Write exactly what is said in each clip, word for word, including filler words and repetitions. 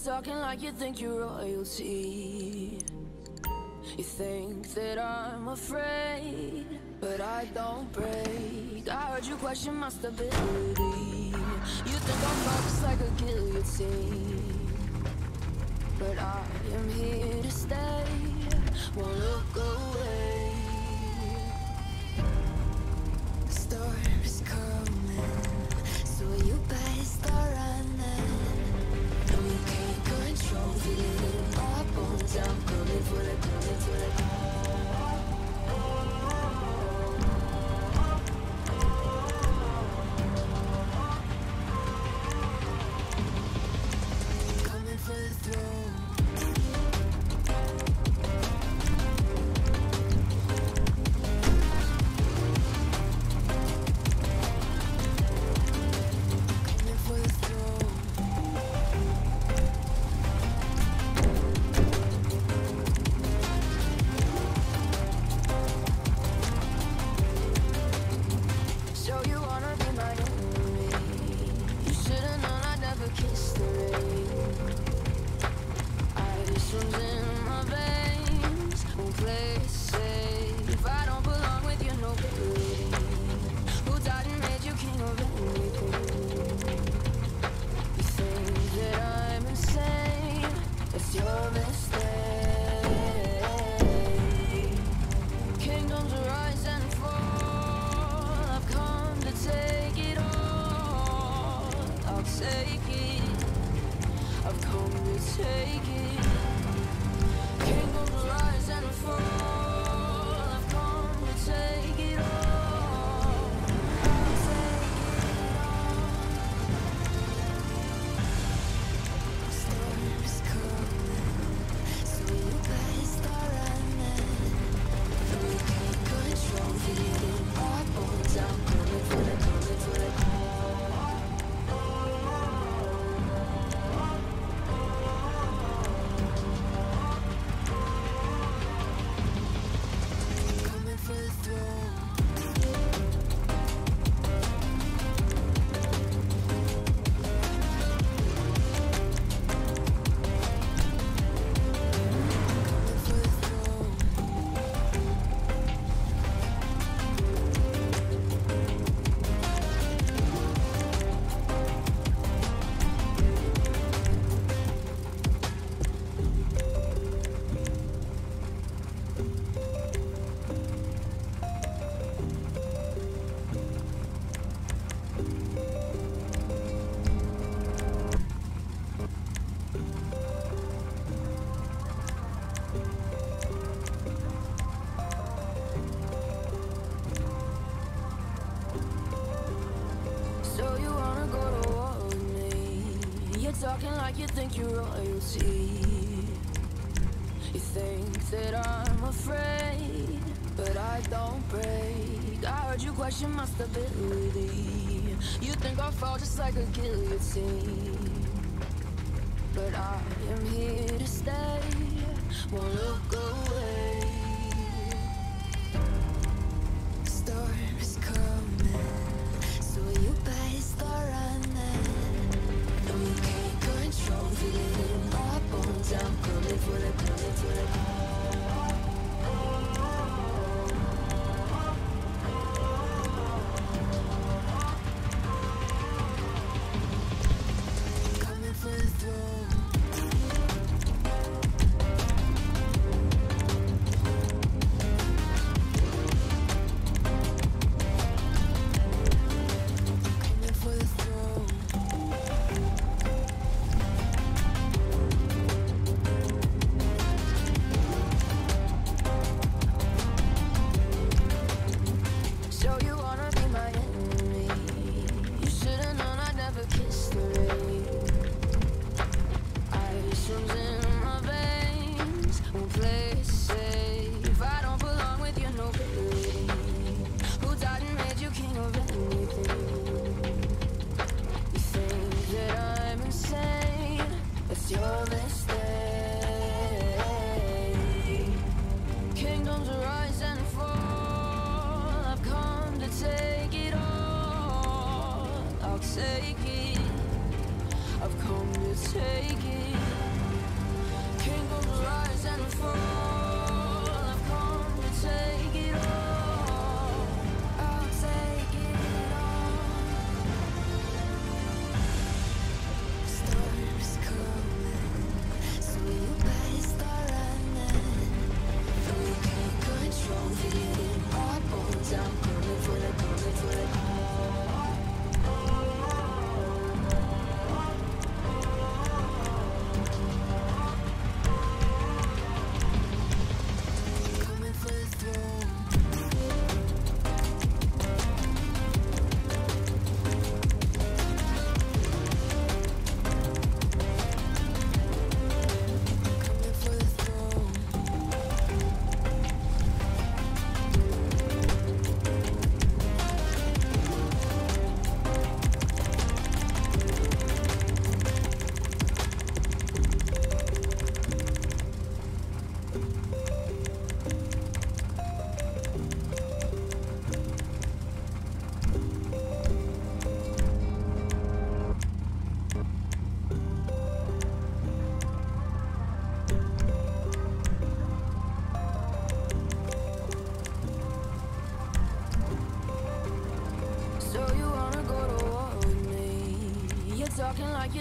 talking like you think you're royalty. You think that I'm afraid, but I don't break. I heard you question my stability. You think I'll fall just like a guillotine, but I am here to stay, won't look away. The storm is coming, so you better start running. No, you can't control feeling my bones. I'm coming for the, coming for the. Coming for the throne. Talking like you think you're royalty. You think that I'm afraid, but I don't break. I heard you question my stability. You think I'll fall just like a guillotine, but I am here to stay, won't look away. Storm is coming, so you better start running. No, you can't control feeling my bones. I'm coming for the, coming for the. Coming for the throne.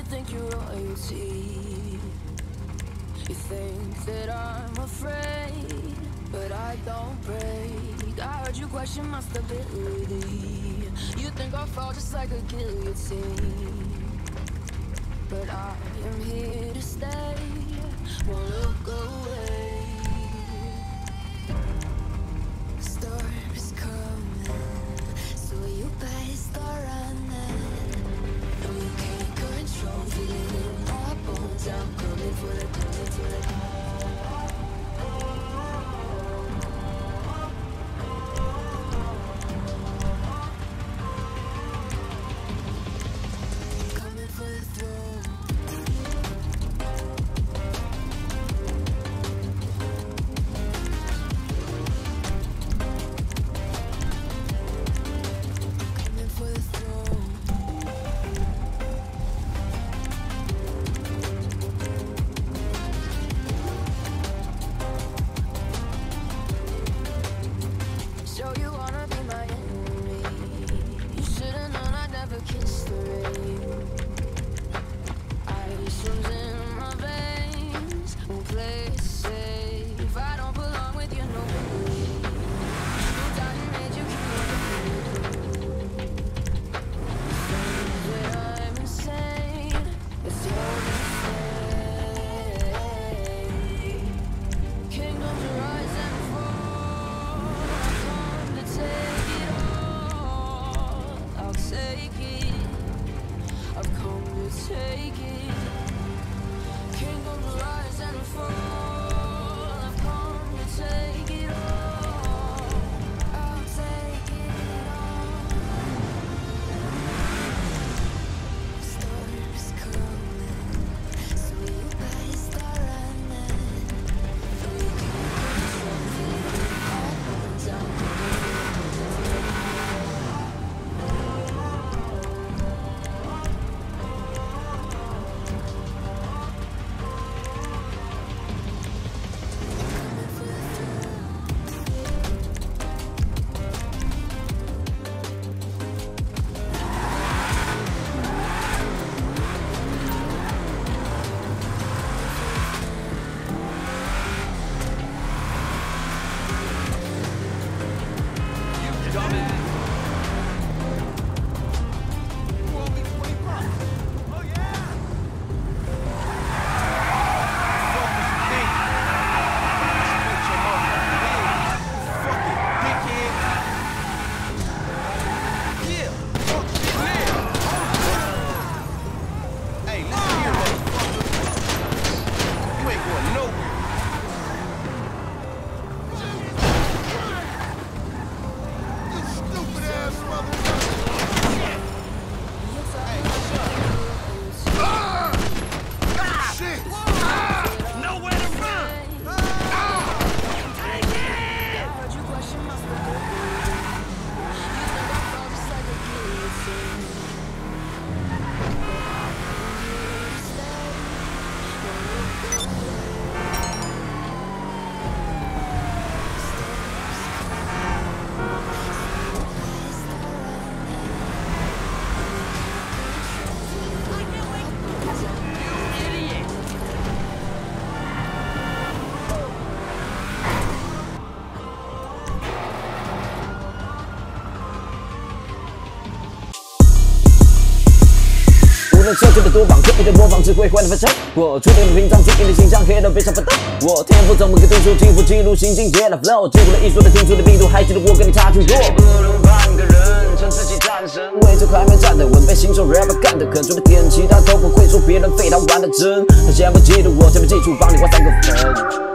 think you're royalty. You think that I'm afraid, but I don't break. I heard you question my stability. You think I'll fall just like a guillotine, but I am here to stay. Won't look away. Storm is coming, so you better start running. No, you can't control, feeling in my bones. I'm coming for the, coming for the. Coming for the throne. 设置的多榜，刻意的模仿，只会坏的反常。我注定平常，注定的形象，黑到悲伤奋斗。我天赋怎么可读书，天赋记录新境界的 flow， 经过了艺术的听出的密度，还记得我跟你差距多。不能半个人称自己战神，为这还没站得稳，被新手 rapper 干得很，除了点其他都不会说别人废他玩的真。他先不嫉妒我，先不记住，帮你画三个粉。